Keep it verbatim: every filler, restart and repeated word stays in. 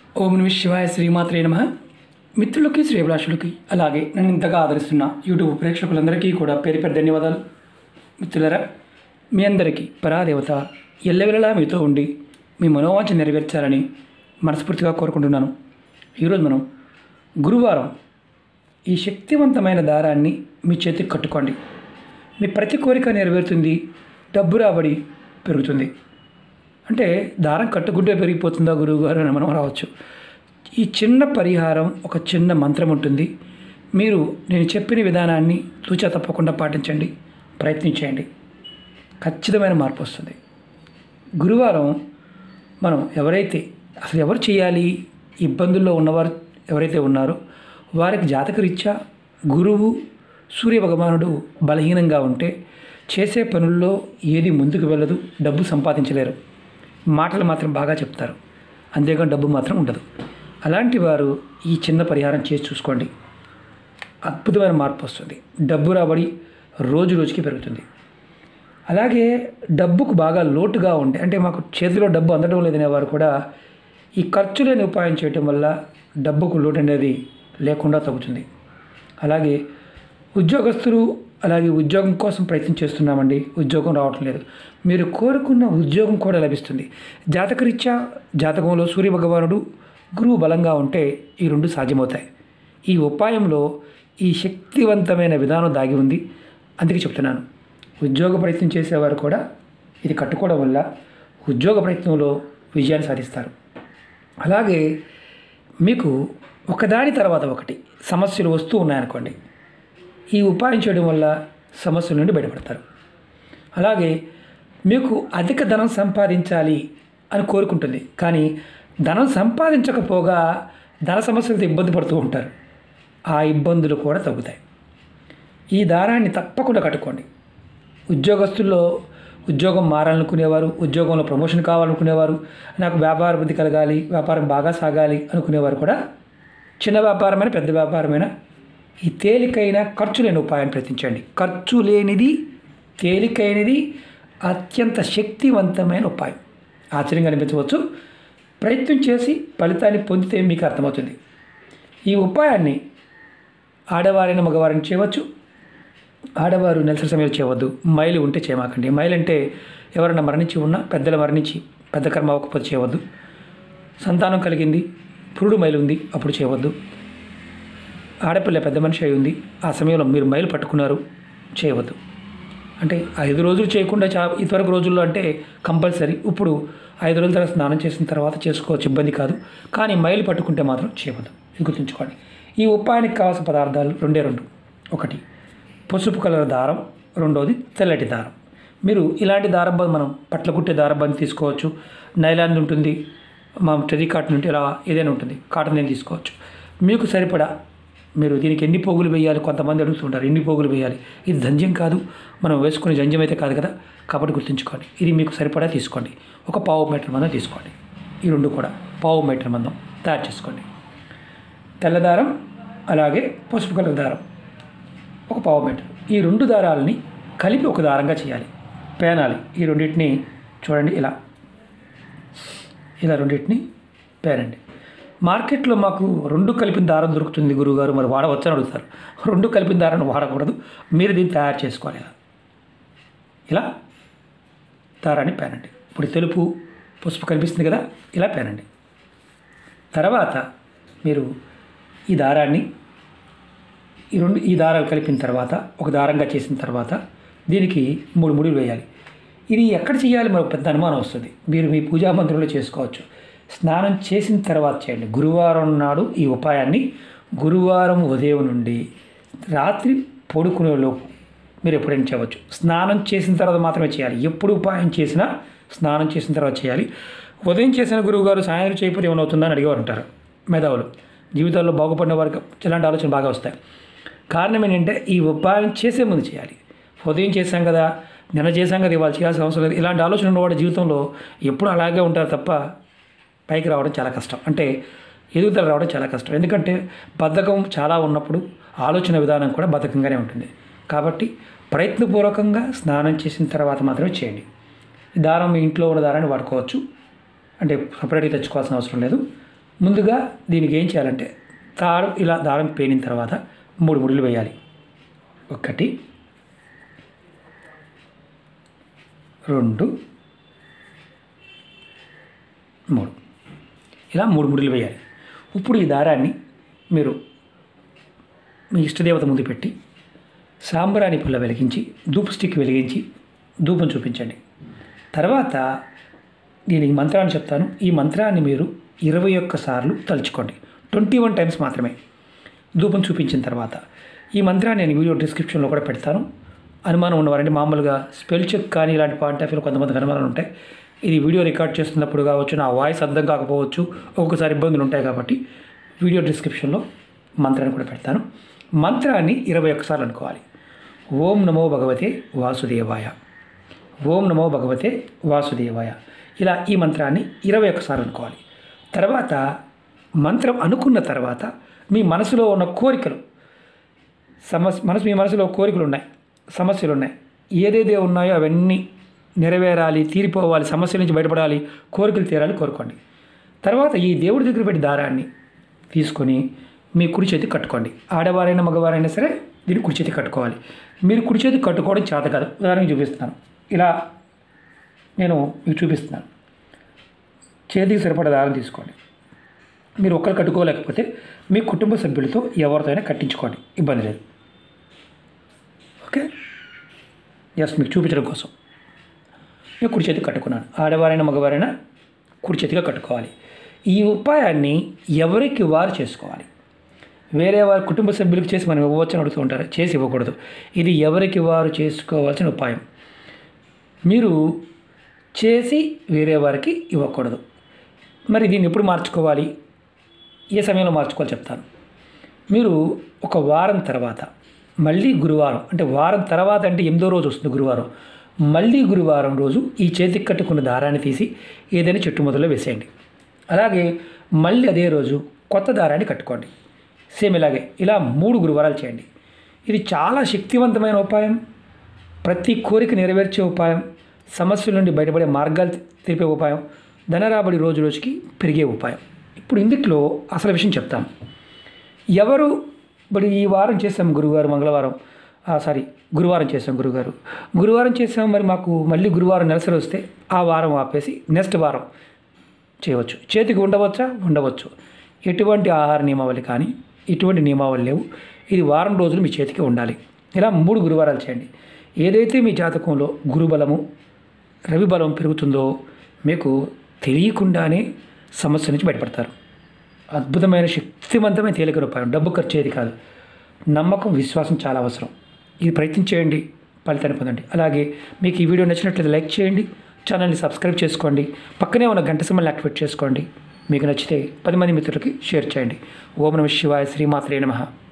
ఓం నమః శివాయ శ్రీమాత్రే నమః. మిత్రులకి శ్రేభిలాషులకి అలాగే నన్ను ఇంతగా ఆదరిస్తున్న యూట్యూబ్ ప్రేక్షకులందరికీ కూడా పేరు పేరు ధన్యవాదాలు. మిత్రులరా, మీ అందరికీ పరాదేవత ఎల్లవెల్లలా మీతో ఉండి మీ మనోవాంఛ నెరవేర్చాలని మనస్ఫూర్తిగా కోరుకుంటున్నాను. ఈరోజు మనం గురువారం ఈ శక్తివంతమైన దారాన్ని మీ చేతికి కట్టుకోండి. మీ ప్రతి కోరిక నెరవేరుతుంది, డబ్బు రాబడి పెరుగుతుంది. అంటే దారం కట్టుకుంటే పెరిగిపోతుందా గురువు గారు అని మనం రావచ్చు. ఈ చిన్న పరిహారం, ఒక చిన్న మంత్రం ఉంటుంది. మీరు నేను చెప్పిన విధానాన్ని తూచా తప్పకుండా పాటించండి, ప్రయత్నించండి, ఖచ్చితమైన మార్పు వస్తుంది. గురువారం మనం ఎవరైతే అసలు ఎవరు చేయాలి, ఇబ్బందుల్లో ఉన్నవారు ఎవరైతే ఉన్నారో వారికి జాతకరీత్యా గురువు సూర్య భగవానుడు బలహీనంగా ఉంటే చేసే పనుల్లో ఏది ముందుకు వెళ్ళదు, డబ్బు సంపాదించలేరు, మాటలు మాత్రం బాగా చెప్తారు, అంతేగాని డబ్బు మాత్రం ఉండదు. అలాంటి వారు ఈ చిన్న పరిహారం చేసి చూసుకోండి, అద్భుతమైన మార్పు వస్తుంది. డబ్బు రాబడి రోజు రోజుకి పెరుగుతుంది. అలాగే డబ్బుకు బాగా లోటుగా ఉండే, అంటే మాకు చేతిలో డబ్బు అందడం లేదనే వారు కూడా ఈ ఖర్చు లేని ఉపాయం చేయటం వల్ల డబ్బుకు లోటు అనేది లేకుండా తగ్గుతుంది. అలాగే ఉద్యోగస్తులు అలాగే ఉద్యోగం కోసం ప్రయత్నం చేస్తున్నామండి, ఉద్యోగం రావటం లేదు, మీరు కోరుకున్న ఉద్యోగం కూడా లభిస్తుంది. జాతకరీత్యా జాతకంలో సూర్య భగవానుడు గురువు బలంగా ఉంటే ఈ రెండు సాధ్యమవుతాయి. ఈ ఉపాయంలో ఈ శక్తివంతమైన విధానం దాగి ఉంది. అందుకే చెప్తున్నాను, ఉద్యోగ ప్రయత్నం చేసేవారు కూడా ఇది కట్టుకోవడం వల్ల ఉద్యోగ ప్రయత్నంలో విజయాన్ని సాధిస్తారు. అలాగే మీకు ఒకదాని తర్వాత ఒకటి సమస్యలు వస్తూ ఉన్నాయనుకోండి, ఈ ఉపాయం చేయడం వల్ల సమస్యల నుండి బయటపడతారు. అలాగే మీకు అధిక ధనం సంపాదించాలి అని కోరుకుంటుంది, కానీ ధనం సంపాదించకపోగా ధన సమస్యలతో ఇబ్బంది పడుతూ ఉంటారు. ఆ ఇబ్బందులు కూడా తగ్గుతాయి. ఈ దారాన్ని తప్పకుండా కట్టుకోండి. ఉద్యోగస్తుల్లో ఉద్యోగం మారాలనుకునేవారు, ఉద్యోగంలో ప్రమోషన్ కావాలనుకునేవారు, నాకు వ్యాపార వృద్ధి కలగాలి, వ్యాపారం బాగా సాగాలి అనుకునేవారు కూడా చిన్న వ్యాపారమైన పెద్ద వ్యాపారమైన ఈ తేలికైన ఖర్చు లేని ఉపాయాన్ని ప్రయత్నించండి. ఖర్చు లేనిది, తేలికైనది, అత్యంత శక్తివంతమైన ఉపాయం. ఆశ్చర్యంగా అనిపించవచ్చు, ప్రయత్నం చేసి ఫలితాన్ని పొందితే మీకు అర్థమవుతుంది. ఈ ఉపాయాన్ని ఆడవారైన మగవారిని చేయవచ్చు. ఆడవారు నెలసరి సమయంలో చేయవద్దు, మైలు ఉంటే చేయమాకండి. మైలు అంటే ఎవరైనా మరణించి ఉన్నా, పెద్దలు మరణించి పెద్ద కర్మ అవ్వకపోతే చేయవద్దు. సంతానం కలిగింది, పురుడు మైలు ఉంది, అప్పుడు చేయవద్దు. ఆడపిల్ల పెద్ద మనిషి అయి ఉంది, ఆ సమయంలో మీరు మైలు పట్టుకున్నారు, చేయవద్దు. అంటే ఐదు రోజులు చేయకుండా చా ఇదివరకు రోజుల్లో అంటే కంపల్సరీ, ఇప్పుడు ఐదు రోజుల తర్వాత స్నానం చేసిన తర్వాత చేసుకోవచ్చు, ఇబ్బంది కాదు. కానీ మైలు పట్టుకుంటే మాత్రం చేయవద్దు, ఇది గుర్తుంచుకోండి. ఈ ఉపాయానికి కావాల్సిన పదార్థాలు రెండే రెండు. ఒకటి పసుపు కలర్ దారం, రెండోది తెల్లటి దారం. మీరు ఇలాంటి దారం మనం పట్ల కుట్టే దారం తీసుకోవచ్చు, నైలాన్ ఉంటుంది, మా టెర్రీ కాటన్ ఉంటే ఇలా ఏదైనా ఉంటుంది, కాటన్ నేను తీసుకోవచ్చు. మీకు సరిపడా మీరు దీనికి ఎన్ని పోగులు వేయాలి కొంతమంది అడుగుతుంటారు, ఎన్ని పోగులు వేయాలి. ఇది జంధ్యం కాదు, మనం వేసుకునే జంధ్యం అయితే కాదు కదా, కాబట్టి గుర్తుంచుకోండి. ఇది మీకు సరిపడా తీసుకోండి. ఒక పావు మీటర్ మందం తీసుకోండి. ఈ రెండు కూడా పావు మీటర్ మందం తయారు చేసుకోండి. తెల్లదారం అలాగే పసుపు కలర్ దారం ఒక పావు మీటర్. ఈ రెండు దారాలని కలిపి ఒక దారంగా చేయాలి, పేనాలి. ఈ రెండింటిని చూడండి, ఇలా ఇలా రెండింటిని పేనండి. మార్కెట్లో మాకు రెండు కలిపిన దారం దొరుకుతుంది గురువుగారు, మరి వాడవచ్చని అడుగుతారు. రెండు కలిపిన దారాన్ని వాడకూడదు, మీరు దీన్ని తయారు చేసుకోవాలి. ఇలా ఇలా దారాన్ని పేనండి. ఇప్పుడు తెలుపు పసుపు కనిపిస్తుంది కదా, ఇలా పేనండి. తర్వాత మీరు ఈ దారాన్ని ఈ రెండు ఈ దారాలు కలిపిన తర్వాత ఒక దారంగా చేసిన తర్వాత దీనికి మూడు ముడులు వేయాలి. ఇది ఎక్కడ చేయాలి మనకు పెద్ద అనుమానం వస్తుంది. మీరు మీ పూజా మందిరంలో చేసుకోవచ్చు, స్నానం చేసిన తర్వాత చేయండి. గురువారం నాడు ఈ ఉపాయాన్ని గురువారం ఉదయం నుండి రాత్రి పడుకునేలోపు మీరు ఎప్పుడైనా చేయవచ్చు. స్నానం చేసిన తర్వాత మాత్రమే చేయాలి. ఎప్పుడు ఉపాయం చేసినా స్నానం చేసిన తర్వాత చేయాలి. ఉదయం చేసిన గురువుగారు సాయంత్రం చేయకపోతే ఏమైనా అవుతుందని అడిగేవారు ఉంటారు మేధావులు. జీవితాల్లో బాగుపడిన వారికి ఇలాంటి ఆలోచన బాగా వస్తాయి. కారణం ఏంటంటే ఈ ఉపాయం చేసే ముందు చేయాలి. ఉదయం చేశాం కదా, నిన్న చేశాం కదా, ఇవాళ చేయాల్సిన అవసరం లేదు, ఇలాంటి ఆలోచన ఉన్నవాడు జీవితంలో ఎప్పుడు అలాగే ఉంటారు తప్ప పైకి రావడం చాలా కష్టం. అంటే ఎదుగుదల రావడం చాలా కష్టం. ఎందుకంటే బద్ధకం చాలా ఉన్నప్పుడు ఆలోచన విధానం కూడా బద్ధకంగానే ఉంటుంది. కాబట్టి ప్రయత్నపూర్వకంగా స్నానం చేసిన తర్వాత మాత్రమే చేయండి. దారం మీ ఇంట్లో ఉన్న దారాన్ని వాడుకోవచ్చు, అంటే సపరేట్గా తెచ్చుకోవాల్సిన అవసరం లేదు. ముందుగా దీనికి ఏం చేయాలంటే తాడు ఇలా దారం పేనిన తర్వాత మూడు ముడులు వేయాలి. ఒకటి, రెండు, మూడు, ఇలా మూడు ముడులు వేయాలి. ఇప్పుడు ఈ దారాన్ని మీరు మీ ఇష్టదేవత ముందు పెట్టి సాంబ్రాణి పుల్ల వెలిగించి ధూప్ స్టిక్ వెలిగించి ధూపం చూపించండి. తర్వాత దీనికి మంత్రాన్ని చెప్తాను. ఈ మంత్రాన్ని మీరు ఇరవై ఒక్క సార్లు తలుచుకోండి. ట్వంటీ వన్ టైమ్స్ మాత్రమే. ధూపం చూపించిన తర్వాత ఈ మంత్రాన్ని నేను వీడియో డిస్క్రిప్షన్లో కూడా పెడతాను. అనుమానం ఉన్నవారంటే మామూలుగా స్పెల్ చెక్ కానీ ఇలాంటి పాయింట్ ఆఫ్ వ్యూలో కొంతమందికి అనుమానాలు ఉంటాయి. ఇది వీడియో రికార్డ్ చేస్తున్నప్పుడు కావచ్చు, నా వాయిస్ అర్థం కాకపోవచ్చు, ఒక్కొక్కసారి ఇబ్బందులు ఉంటాయి. కాబట్టి వీడియో డిస్క్రిప్షన్లో మంత్రాన్ని కూడా పెడతాను. మంత్రాన్ని ఇరవై ఒక్కసార్లు అనుకోవాలి. ఓం నమో భగవతే వాసుదేవాయ, ఓం నమో భగవతే వాసుదేవాయ, ఇలా ఈ మంత్రాన్ని ఇరవై ఒక్కసార్లు అనుకోవాలి. తర్వాత మంత్రం అనుకున్న తర్వాత మీ మనసులో ఉన్న కోరికలు సమస్య మనసు మీ మనసులో కోరికలు ఉన్నాయి, సమస్యలు ఉన్నాయి, ఏదేదే ఉన్నాయో అవన్నీ నెరవేరాలి, తీరిపోవాలి, సమస్యల నుంచి బయటపడాలి, కోరికలు తీరాలి కోరుకోండి. తర్వాత ఈ దేవుడి దగ్గర పెట్టి దారాన్ని తీసుకొని మీ కుడి చేతికి కట్టుకోండి. ఆడవారైనా మగవారైనా సరే దీన్ని కుడి చేతికి కట్టుకోవాలి. మీరు కుడి చేతికి కట్టుకోవడం చేత కాదు, ఉదాహరణకి చూపిస్తున్నాను. ఇలా నేను మీకు చూపిస్తున్నాను. చేతికి సరిపడా దారం తీసుకోండి. మీరు ఒక్కరు కట్టుకోలేకపోతే మీ కుటుంబ సభ్యులతో ఎవరితో అయినా కట్టించుకోండి, ఇబ్బంది లేదు. ఓకే, జస్ట్ మీకు చూపించడం కోసం నేను కుడి చేతికి కట్టుకున్నాను. ఆడవారైనా మగవారైనా కుడి చేతిగా కట్టుకోవాలి. ఈ ఉపాయాన్ని ఎవరికి వారు చేసుకోవాలి. వేరే వారి కుటుంబ సభ్యులకు చేసి మనం ఇవ్వవచ్చు అని అడుగుతూ ఉంటారు. చేసి ఇవ్వకూడదు. ఇది ఎవరికి వారు చేసుకోవాల్సిన ఉపాయం. మీరు చేసి వేరే వారికి ఇవ్వకూడదు. మరి దీన్ని ఎప్పుడు మార్చుకోవాలి, ఏ సమయంలో మార్చుకోవాలి చెప్తాను. మీరు ఒక వారం తర్వాత మళ్ళీ గురువారం, అంటే వారం తర్వాత అంటే ఎనిమిదో రోజు వస్తుంది గురువారం, మళ్ళీ గురువారం రోజు ఈ చేతికి కట్టుకున్న దారాన్ని తీసి ఏదైనా చెట్టు మొదల్లో వేసేయండి. అలాగే మళ్ళీ అదే రోజు కొత్త దారాన్ని కట్టుకోండి. సేమ్ ఇలాగే ఇలా మూడు గురువారాలు చేయండి. ఇది చాలా శక్తివంతమైన ఉపాయం, ప్రతి కోరిక నెరవేర్చే ఉపాయం, సమస్యల నుండి బయటపడే మార్గాలు తెలిపే ఉపాయం, ధనరాబడి రోజు రోజుకి పెరిగే ఉపాయం. ఇప్పుడు ఇందులో అసలు విషయం చెప్తాను. ఎవరు ఇప్పుడు ఈ వారం చేసాం గురువారం, మంగళవారం సారీ గురువారం చేసాం గురుగారు గురువారం చేసాం మరి మాకు మళ్ళీ గురువారం నెలసరి వస్తే ఆ వారం ఆపేసి నెక్స్ట్ వారం చేయవచ్చు. చేతికి ఉండవచ్చా? ఉండవచ్చు. ఎటువంటి ఆహార నియమావళి కానీ ఇటువంటి నియమావళి లేవు. ఇది వారం రోజులు మీ చేతికి ఉండాలి. ఇలా మూడు గురువారాలు చేయండి. ఏదైతే మీ జాతకంలో గురుబలము రవి బలం పెరుగుతుందో మీకు తెలియకుండానే సమస్య నుంచి బయటపడతారు. అద్భుతమైన శక్తివంతమైన తేలిక ఉపాయం. డబ్బు ఖర్చు ఏది కాదు. నమ్మకం, విశ్వాసం చాలా అవసరం. ఇది ప్రయత్నించేయండి, ఫలితాన్ని పొందండి. అలాగే మీకు ఈ వీడియో నచ్చినట్లయితే లైక్ చేయండి, ఛానల్ని సబ్స్క్రైబ్ చేసుకోండి, పక్కనే ఉన్న గంట సింబల్ని యాక్టివేట్ చేసుకోండి. మీకు నచ్చితే పది మంది మిత్రులకి షేర్ చేయండి. ఓం నమః శివాయ, శ్రీమాత్రే నమః.